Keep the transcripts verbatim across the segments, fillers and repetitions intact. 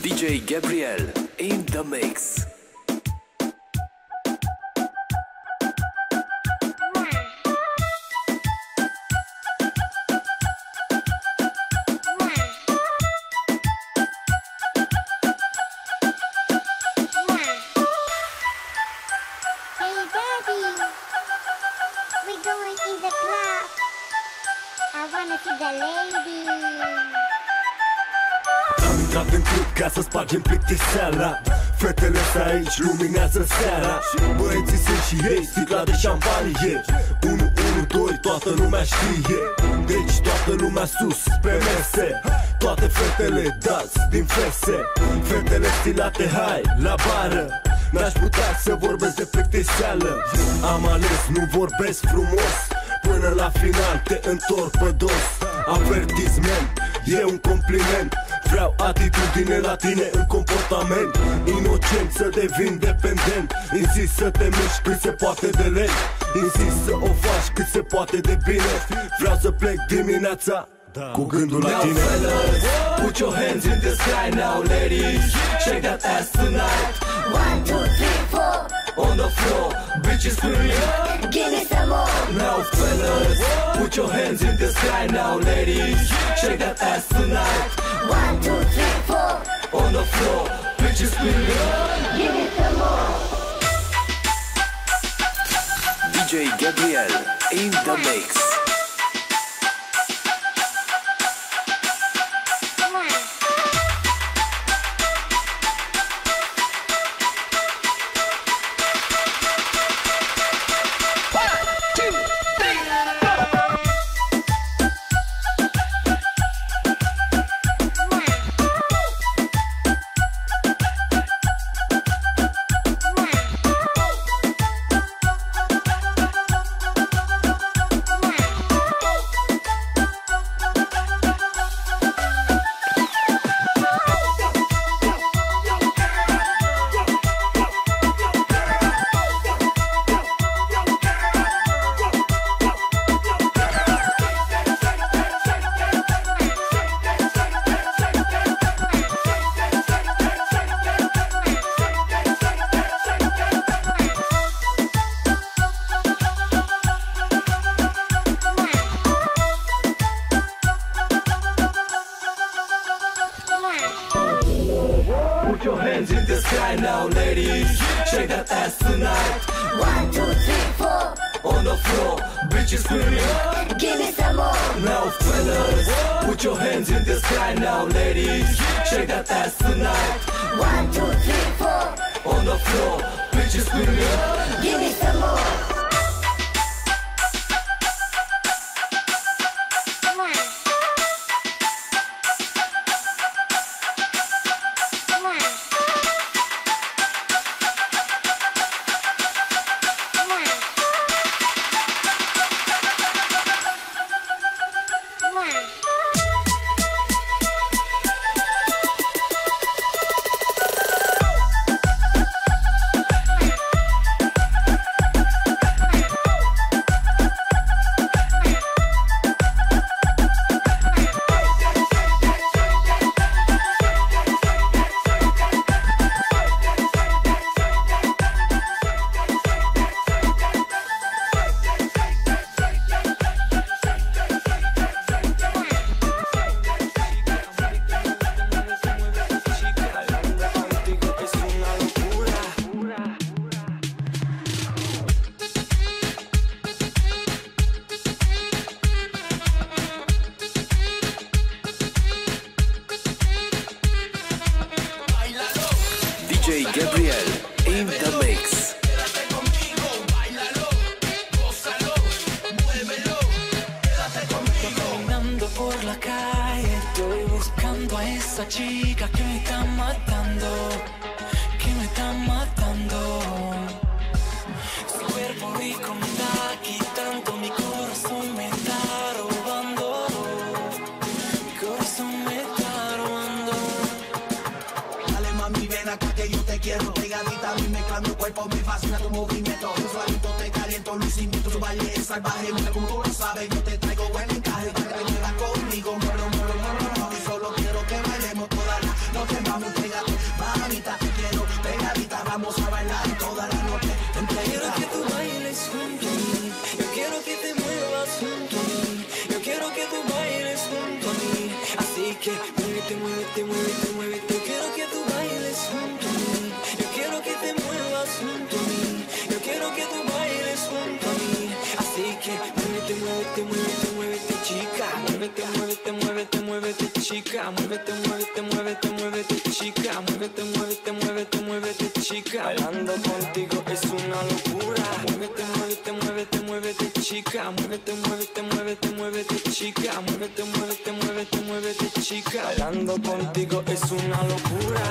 Deejay GabrieL in the mix. Am intrat în club ca să spargem plictiseala. Fetele s aici luminează seara. Băieții sunt și ei, sticla de șampanie. unu unu doi, toată lumea știe. Deci toată lumea sus, pe mese. Toate fetele dați din fese. Fetele stilate, hai, la bară. N-aș putea să vorbesc de plictiseală. Am ales, nu vorbesc frumos. Până la final te întorc pe dos. Avertisment, e un compliment. Vreau atitudine la tine în comportament. Inocent să devin dependent. Insist să te miști cât se poate de lent. Insist să o faci cât se poate de bine. Vreau să plec dimineața cu gândul la tine. Now fellas, put your hands in the sky now ladies. Shake that ass tonight. One, two, three, four. On the floor, bitches screaming. Give me some more. Now fellas, put your hands in the sky now ladies. Shake that ass tonight. One, two, three, four. On the floor, bitches screaming. Give me some more. Deejay GabrieL in the mix. Put your hands in the sky now ladies. Shake that ass tonight. One, two, three, four. On the floor, bitches screaming. Give me some more. Now fellas, put your hands in the sky now ladies. Shake that ass tonight. One, two, three, four. On the floor, bitches screaming. Give me some more. Deejay GabrieL in the mix. Quédate conmigo, bailalo, gózalo, muévelo, quédate conmigo. Caminando por la calle, estoy buscando a esa chica que me está matando, que me está matando. Su cuerpo rico me está quitando, mi corazón me está robando, mi corazón me está robando. Dale mami, ven acá que yo te quiero. Pegadita a mí mezclando el cuerpo, me fascina tu movimiento. Suavito te caliento, Luis invito, tu baile es salvaje. Mira como tú lo sabes, yo te traigo buen encaje. Para que te muevas conmigo, muero, muero, muero, muero. Y solo quiero que bailemos toda la noche, vamos, pega que muévete, muévete, muévete, muévete. Yo quiero que tú bailes junto a mí. Yo quiero que te muevas junto a mí. Yo quiero que tú bailes junto a mí. Así que muévete, muévete, muévete, muévete, chica. Muévete, muévete, muévete, muévete, chica. Muévete, muévete, muévete, muévete, chica. Muévete, muévete, muévete, muévete, chica. Bailando contigo es una locura. Muévete, muévete, muévete, muévete, chica. Muévete, muévete, muévete, muévete, chica. Muévete, muévete, muévete, muévete, chica. Bailando contigo es una locura.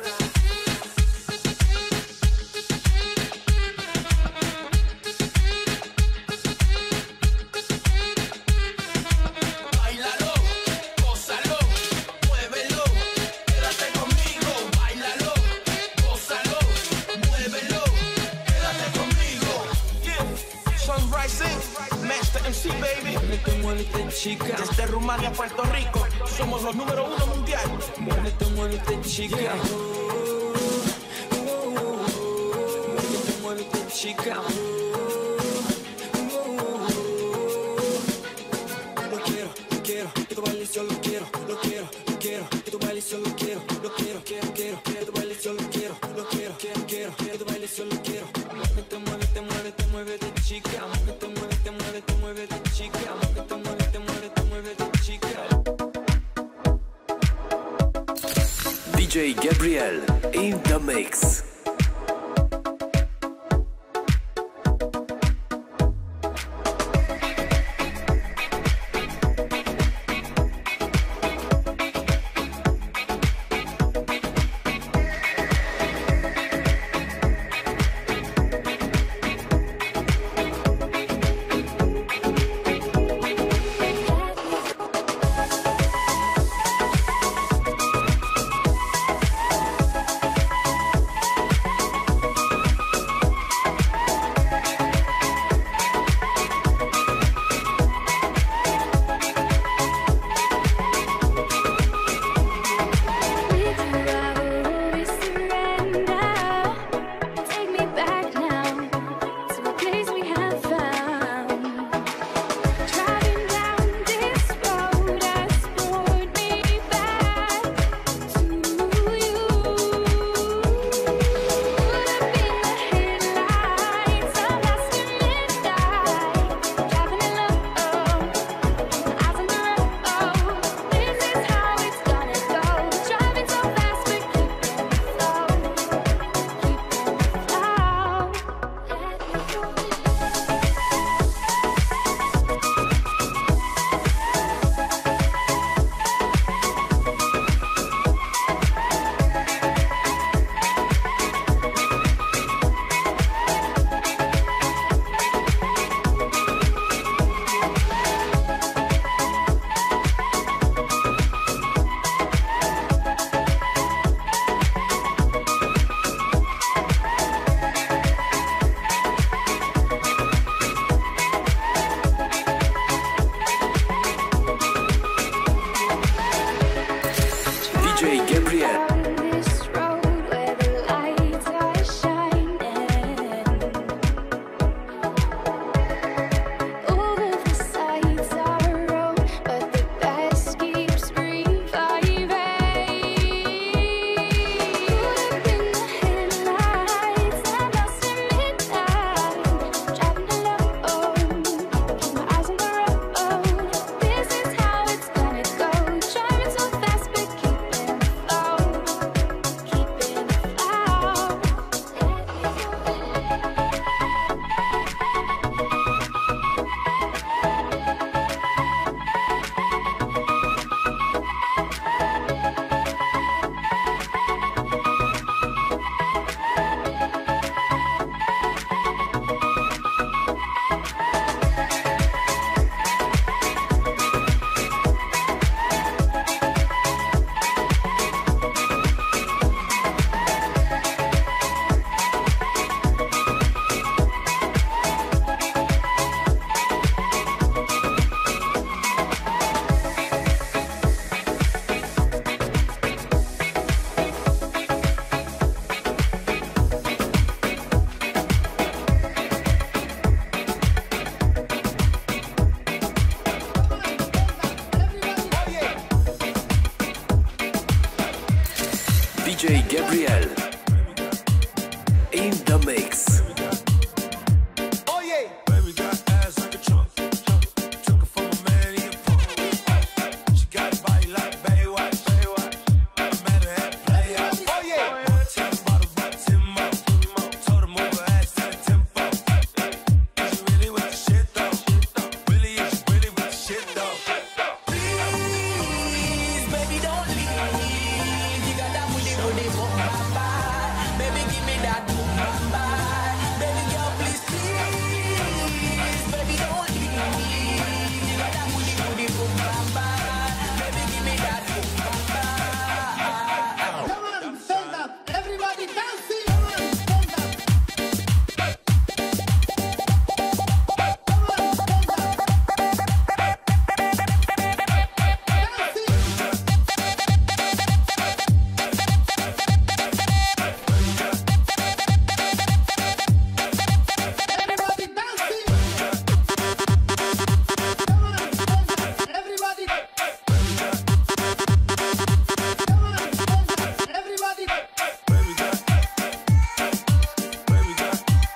Chica. Desde Rumania a Puerto Rico, somos los número uno mundial. Muévete, muévete, chica. Yeah. Muévete, muévete, chica. Lo quiero, lo quiero, que tú bailes, yo lo quiero, lo quiero, lo quiero, que tú bailes, yo lo quiero, lo quiero, quiero, quiero, que tú bailes, yo lo quiero, lo quiero, quiero, quiero, que tú bailes, yo lo quiero. Muévete, muévete, muévete, muévete, chica. Muévete, muévete, muévete, muévete, chica. Muévete, muévete, muévete, muévete, chica. Deejay GabrieL in the mix. Deejay GabrieL in the mix. Oh yeah. Baby got ass like a trunk. Took it from a man in front. She got a body like Baywatch. I met her at Playhouse. Oh yeah. One ten bottles, one ten more. Told her move her ass to the tempo. Is you really with the shit though? Really, is you really with the shit though? Please, baby, don't leave. You got that booty, booty, boom, bam, bam. Baby, give me that boom, bam, bam. Baby girl, please, please. Baby, don't leave. You got that booty, booty, boom, bam, bam. Baby, give me that boom, bam, bam. Come on, stand up. Everybody dancing. Come on, stand up. Come on, stand up. Everybody dancing. Come on, stand up. Everybody. Come on, stand up. Everybody. Baby got, baby got,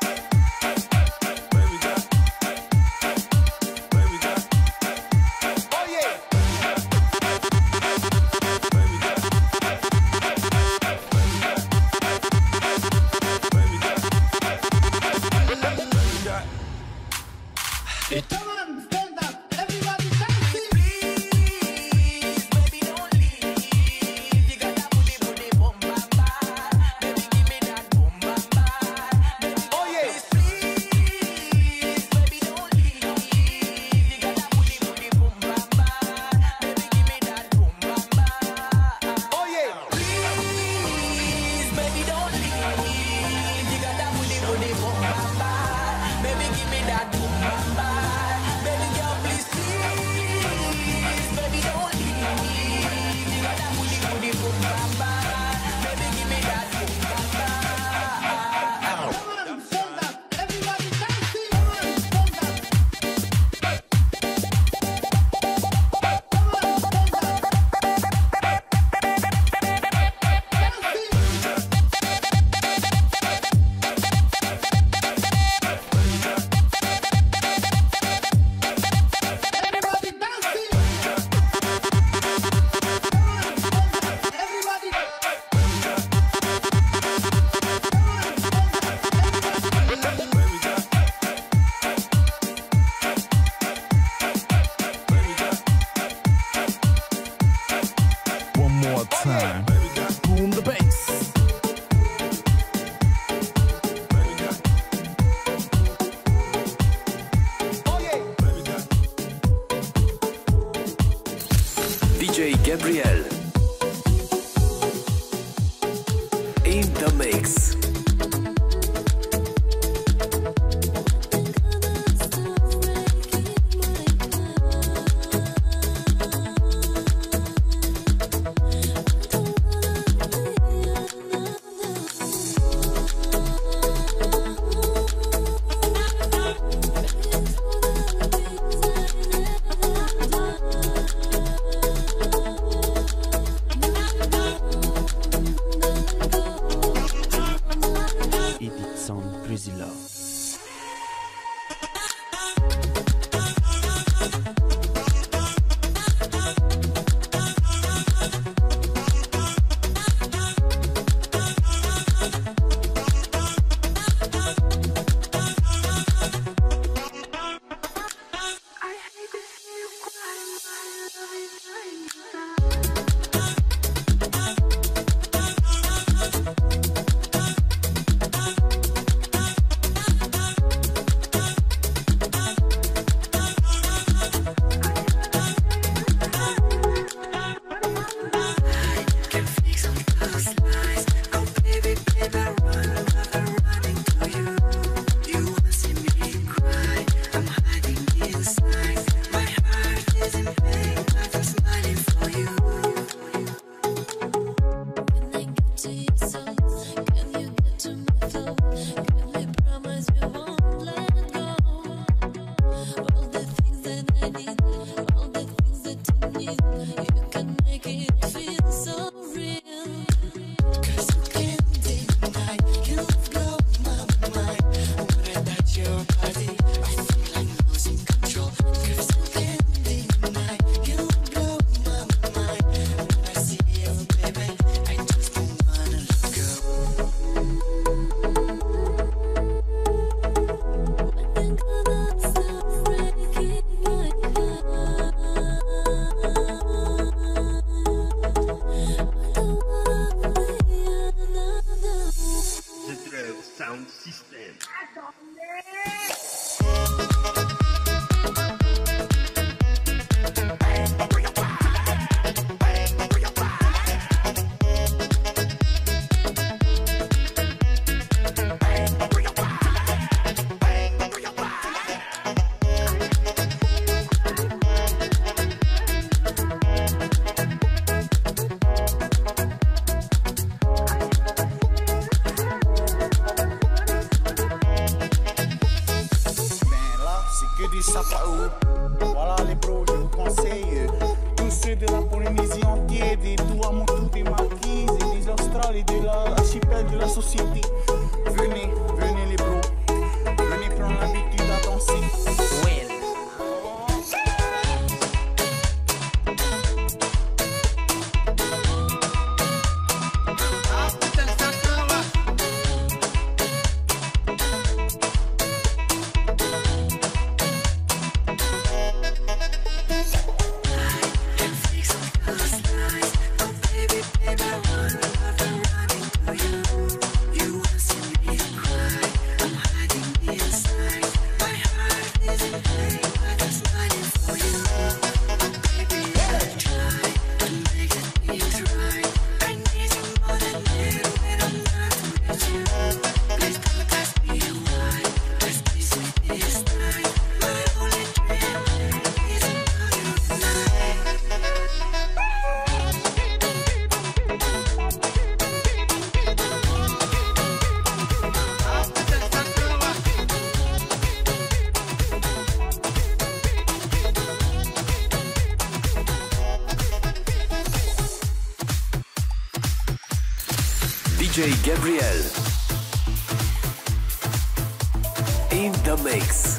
baby got, baby got. Oh yeah. Baby got, baby got, baby got. Come on, stand up. Everybody dancing. Please, baby, don't leave. You got that booty, booty, boom, bam, bam. Baby, give me that boom, bam, bam. Baby, Oh yeah. please, baby, don't leave. You got that booty, booty, boom, bam, bam. Baby, give me that boom, bam, bam. Oh yeah. Please, baby, don't leave. You got that booty, booty, boom, bam, bam. Baby, give me that boom, bam, bam. Baby girl, please, please. Baby, don't leave. You got that booty, booty, boom, bam, bam. Baby, give me that boom, bam, bam. Come on, stand up. Everybody dancing. Come on, stand up. Come on, stand up. Everybody dancing. Come on, stand up. Everybody. Come on, stand up. Everybody. One more time. Boom the bass. Oh yeah. Deejay GabrieL in the mix. I don't Siamo tutti marchisi, disastrali dell'archipel de la société. Venez, venez les bros, venez prendre l'habitude à danser. Well. Deejay GabrieL in the mix.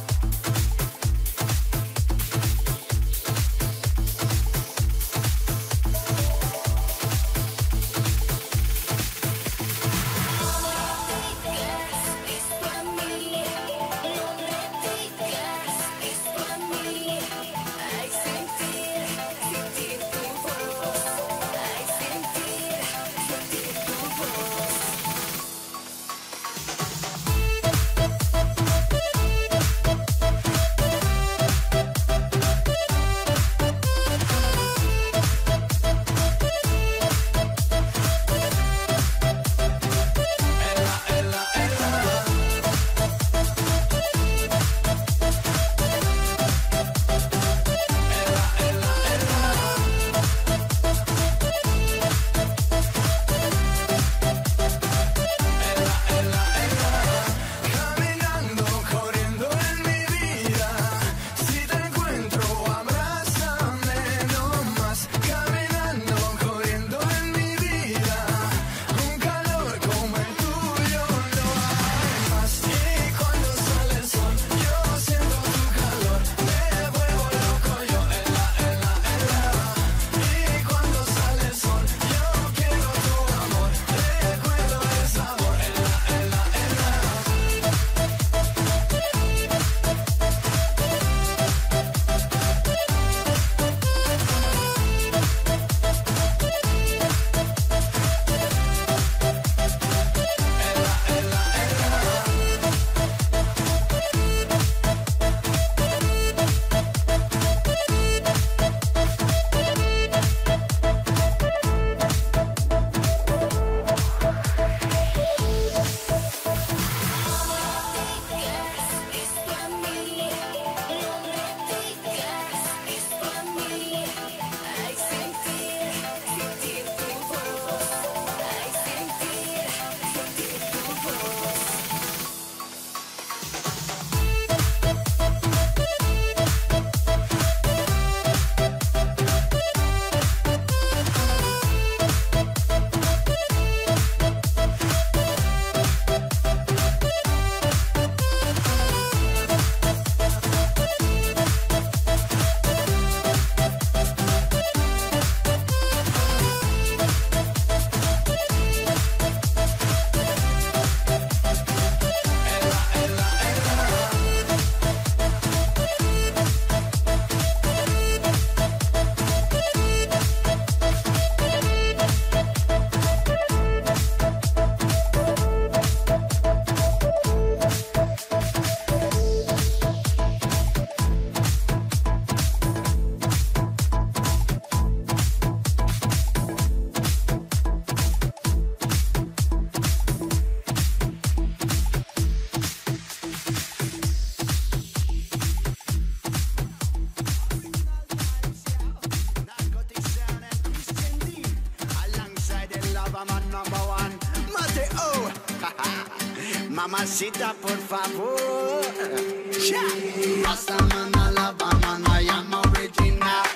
Mamasita, por favor. Yeah. Rasta man, Alabama, I am original.